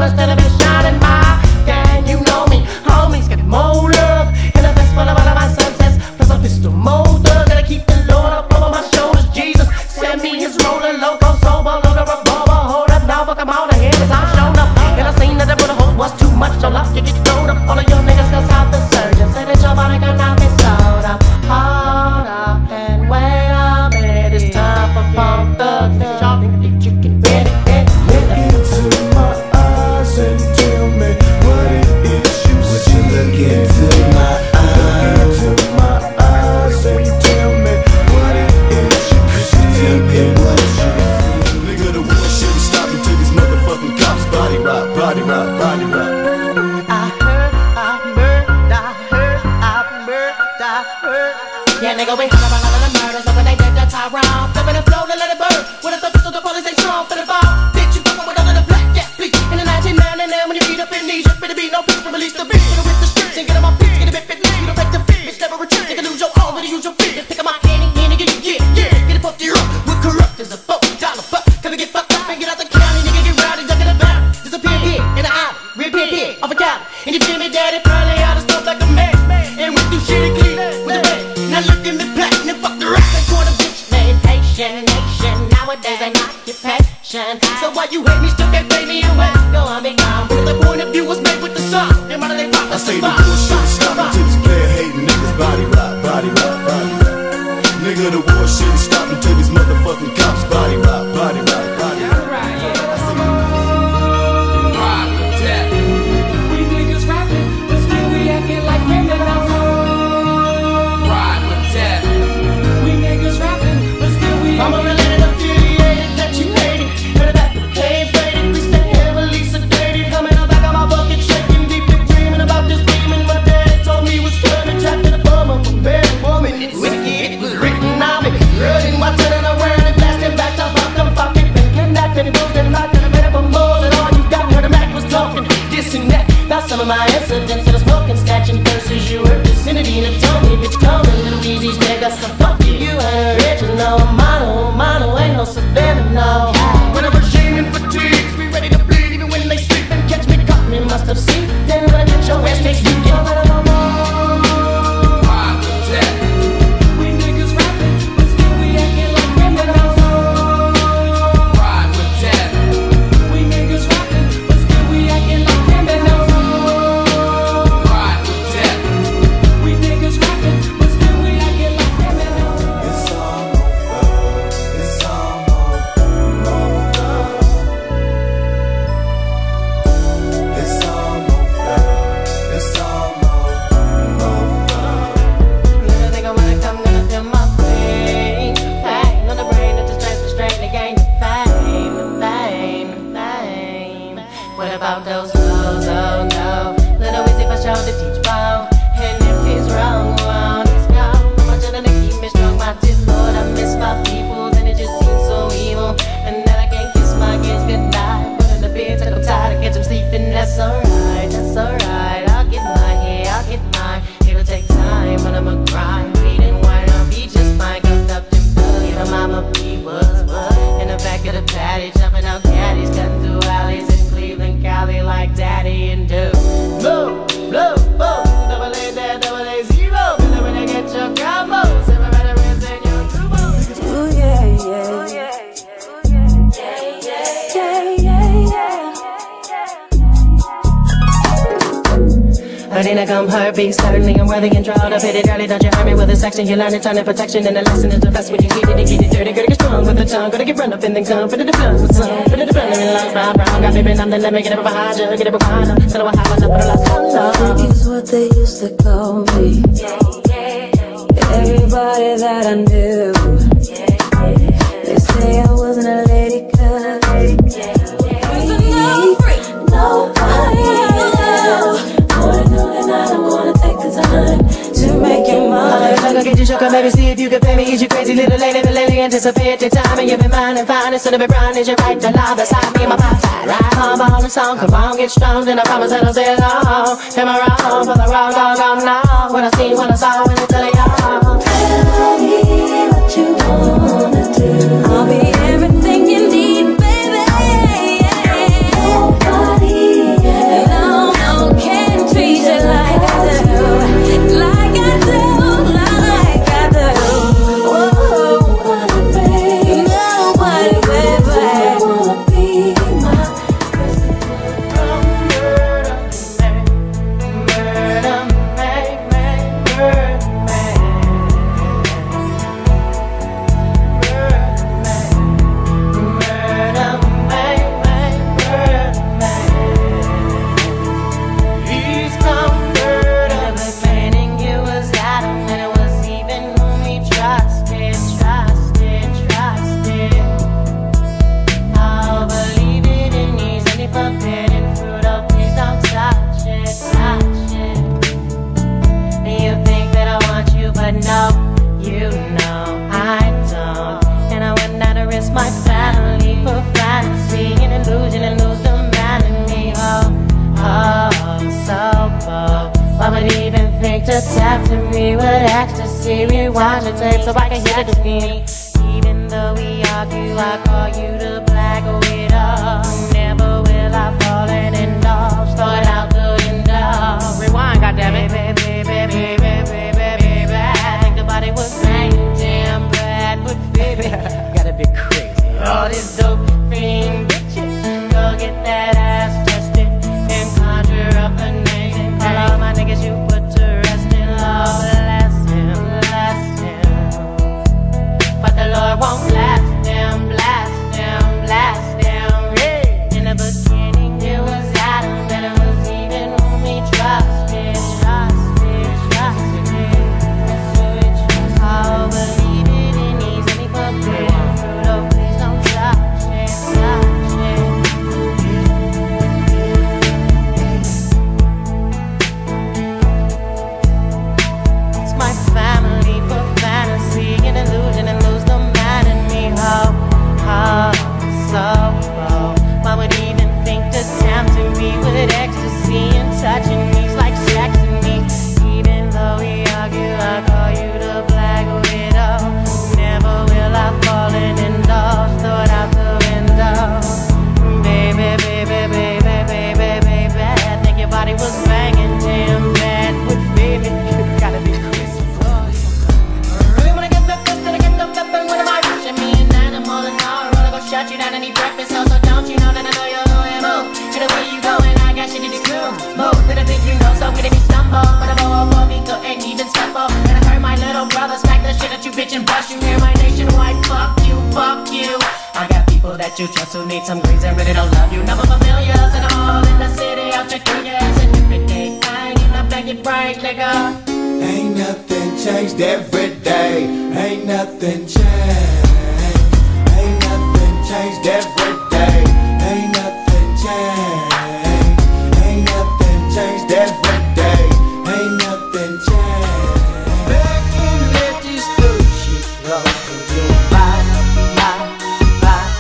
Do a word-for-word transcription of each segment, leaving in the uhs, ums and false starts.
much that I've been shining my gang. You know me, homies get more love in the best part of all of my success. Plus a pistol motor, gotta keep the Lord up over my shoulders. Jesus send me his roller, loco, sober, load a revolver. Hold up now, fuck 'em all, the head is all shown up. And I seen that the bullet hole was too much, so luck you get thrown up. All of your niggas got out the surgeon, said that your body cannot be sold up. Hold up and wait a minute, it's time for Bone Thugs. Y'all think that you can get it, get it. Look into my eyes and tell me what it is you see. Look into my eyes. Look into my eyes and tell me what it is you see. Tell me what you see. Nigga, the war shouldn't stop until these motherfucking cops body rock, body rock, body rock. I heard, I heard, I heard, I heard, I heard. Yeah, nigga, we heard about all of the murders, but when they did the Tyrone, flipping the flow to let it burn. With a thirst, so the police ain't strong for the ball. Bitch, you fucking with all of the black cat bleach. In the nineteen ninety-nine, when you beat up in these, you better be no peace to release the beat. Get with the streets and get on my feet, get a bit fit. You don't take the fit, bitch, never retreat. Nigga, lose your all, better use your feet. Pick up my hand, hand, nigga, yeah, yeah. Get it fucked, you're up. We're corrupt as a fuck, dollar fuck. Come and get fucked up and get out the county, nigga, get rowdy, duck in the valley. Disappear here in the alley, reappear here off a Cali. And you feel me, daddy, probably out of stuff like a man. And we do shit and clean with a bang. Now look at me platinum, fuck the rap, they call a bitch. Made Haitian nation, nowadays I'm occupation. So why you hate me, still can't pay me away? Go on, be gone. Because the point of view was made with the song. And why do they pop I us say the the bullshit stop until these player hating niggas body rock, body rock, body rock. Nigga, the war shouldn't stop until these motherfucking cops body rock, body rock, body rock. I'm a related affiliated that you hated. Heard about the pain faded, we stay heavily sedated. Coming up back on my bucket, shaking deep and dreaming about this demon. My dad told me was coming, trapped in a bum of a married woman. It's wicked, it was written on me. Running while turning around and blasting back to pop them fucking bacon. That and it goes and locked and I made up a more than all you got. Heard the Mac was talking this and that about some of my incidents of the smoking, snatching curses. You heard vicinity and it told me, bitch, come in, little Weezy's nigga. So fuck you, you ain't original. Mono, mono, ain't no Savannah, no. Whenever shame and fatigues, we ready to bleed even when they sleep and catch me caught. Me must have seen. Then when I get your ass next week, get over the herpes, certainly I'm worthy and drawn up. Hit it early, don't you hurt me with a section. You learn to turn in protection, and the lesson is the best when you get it and get it dirty. Gotta get strong with the tongue, gotta get run up and then come. Fit it the blood with some, fit it the blood in the lungs, brown, brown. Got baby, I'm the limit, get it behind you, get it behind her. Tell her what happened, up, but I lost love. Is what they used to call me. Everybody that I knew, they say I wasn't a lady, cause nobody else. Wanna know that I don't wanna take the time to make you mine. I'm gonna get you shook up, maybe see if you can pay me. Is you crazy little lady, but lately anticipate the time. And you've been mine and fine, instead of it brown, is you right to lie beside me in my pop side. Right, come on, the song, come on, get strong. Then I promise that I'll stay long. Am I wrong for the wrong, wrong, wrong now? When I see, when I saw, when I tell y'all. Tell me what you wanna do. I'll be everything you need, baby. Nobody with ecstasy. Rewind the tape so I can hear it again. Even though we argue, I call you the black widow. Never will I fall and indulge, throw it out the window. Rewind, goddammit. Baby, baby, baby, baby, baby, baby. I think the body was banging, damn bad, but baby, you gotta be crazy. All this dope fiend bitches, go get that ass tested and conjure up a name. Call all my niggas you put to rest in love. Bless him, bless him. But the Lord won't blast them, blast them, blast them. Yeah. In the beginning it was Adam, and it was even whom he trusted, trusted, trusted. So we trust. I'll believe it in these any forbidden fruit. Oh, please don't touch it, touch it. It's my family for fantasy, an illusion, and lose the man in me. Oh, oh, so oh. Why would even think to tempt me with ecstasy and touching me's like sex to me? Even though we argue, I call you the black widow. Never will I fall and indulge, throw it out the window. Baby, baby, baby, baby, baby, I think your body was banging damn bad, but baby, you gotta be crazy. Really wanna get up, up, get up, up, and what am I rushing? Me and animal and all, I wanna go shut you down and eat breakfast. Also, don't you know that I know you're doing move? To the way you go and I got shit to do. Move to the thing you know, so we didn't stumble. But I'm all for me, couldn't even stumble. And I heard my little brother smack the shit that you bitch and bust. You hear my nationwide, fuck you, fuck you. I got people that you trust who need some greens and really don't love you. Number familiars and I'm all in the city, I'll check your ass and every day. I ain't not back your brains, nigga. Ain't nothing changed every day. Ain't nothing changed. Ain't nothing changed every day. Ain't nothing changed. Ain't nothing changed every day. Ain't nothing changed. Back and let this good shit go through your body, body, body.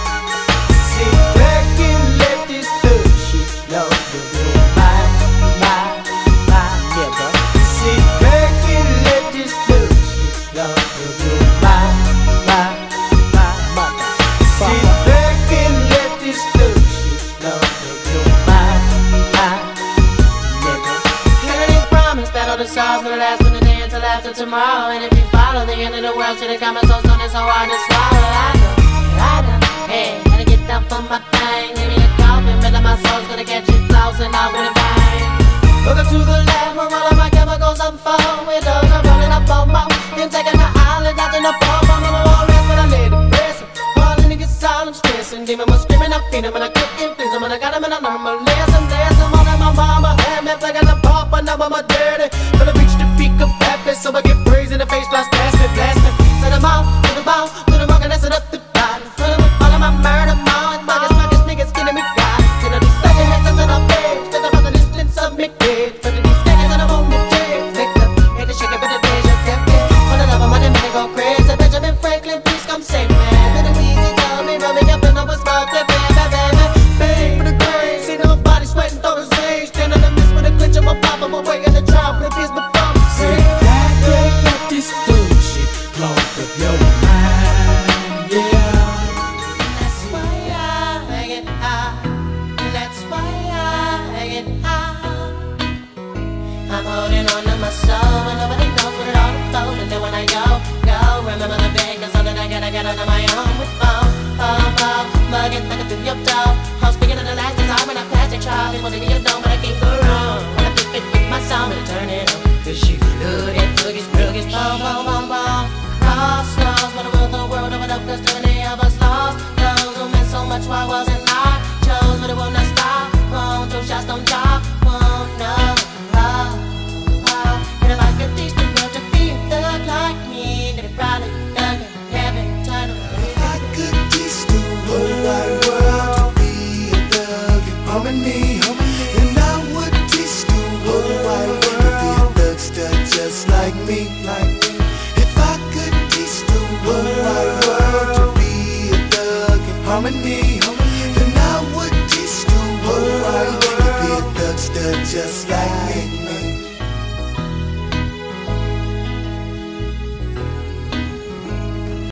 Sit back and let this good shit go through your body, body, body. Yeah, bro. Sit back and let this good shit go through your body, body, body. Sit back and let this good shit go through your body, body. Nigga. Kennedy promised that all the songs will last from the day until after tomorrow. And if you follow the end of the world, should it come so soon and so hard to swallow? I know, I know, hey, gotta get down for my thing. Give me a coffin, but my soul's gonna catch you flossing off with a bang. Welcome to the lab where all of my chemicals unfold. Windows are running up on my then taking the island out in the palm. I'm on my rest when I let it rest. All the niggas silent stressing. Demon was screaming, I feed him and I couldn't please him. And I got him and I learned my lesson. There's some more than my mama had me like a pop, but now I'm a dirty. But I reach the peak of happiness, so I get praise in the face, blast, blast me, blast me. Set them out, to the ball, to the rock, and that's it up the body. Running with all of my murder, mouth, buggers, buggers, niggas killing me, God. You know, these second hits into the face, to the mother distance of me, kid. For the these niggas and I'm on the chase. Lick up, hate to shake it, but the days are kept it. For the love of money, man, go crazy. Benjamin Franklin, please come save me. Little easy, tell me, rub me up, and I was about to baby, baby, baby. For the grace, see nobody sweating, throw the stage. Stand in the midst with a glitch of my pop, I'm away in the drop, flip his before me. Sit back and let this good shit flow through your mind, yeah. That's why I get high. That's why I get high. I'm holding on to my soul, and nobody knows what it all about. And then when I go, go, remember the big, cause something I gotta get on my own with phone. Oh, oh, mugging like a through your toe. I'm speaking of the last time when I passed a child. People think you don't, but I can't go wrong. When I flip it with my sound and turn it up. Cause she good and boogies, boogies, boom, boom, boom, boom. Lost, lost, but I will the world over up, cause too many of us lost. Those who meant so much while I wasn't